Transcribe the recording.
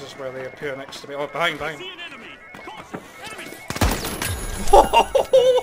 is where they appear next to me. Oh, behind.